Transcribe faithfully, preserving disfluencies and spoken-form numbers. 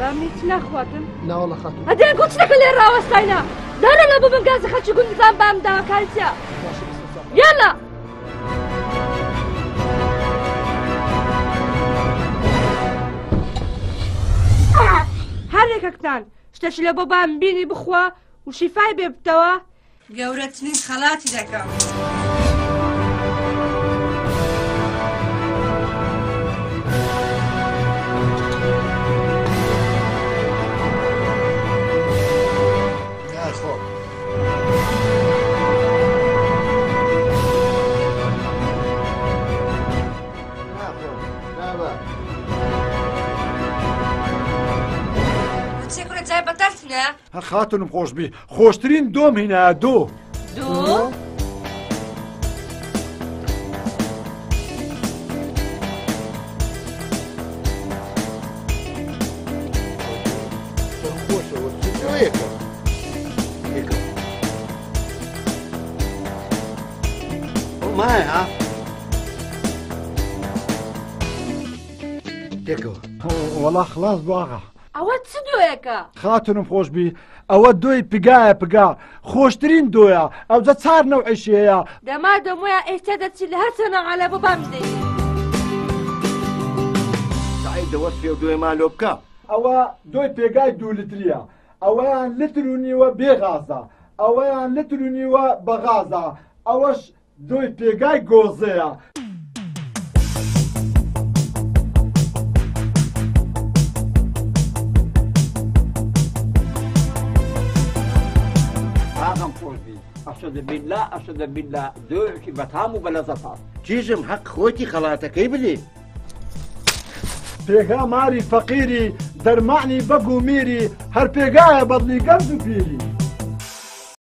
بامنیت ناخواتم ناوەڵە خاتون هەدێ گوچنەکە لێ ڕاوەستاینا دارە لە بۆ من گازە خەچی گوندزان بام داکاتیا یالا هەرێکەکتان شتەش لە بۆ بام بینی بخوا و شیفای بێ بتەوە گەورەترین خەڵاتی دەکەم خاتونم خۆشبی خۆشترین دۆم هینە دۆ دوو مایە تێکەوە وەڵا خلاص باغا ئەوە چ دۆیەکە خاتونم خۆشبی ئەوە دۆی پگایە پگا خۆشترین دۆیە ئەوجە چار نەوعیشەیە دەما دەمویە ئێستا دەچی لە هەر چەنەعەلە بۆ بام بدەیت سعید دەوەست پێ و دۆی مالۆ بکە ئەوە دۆی پێگای دوو لتریە ئەوەیان لتر و نیوە بێغازە ئەوەیان لتر و نیوە بەغازە ئەوەش دۆی پێگای گۆزەیە أشهد بالله أشهد بالله دوعك بتام وبلزفات چیژم حەق خۆتی خەڵاتەکەی بدی پێگا ماری فەقیری دەرمانی بەگ و میری هەر پێگایە بەدلی گەنج و پیری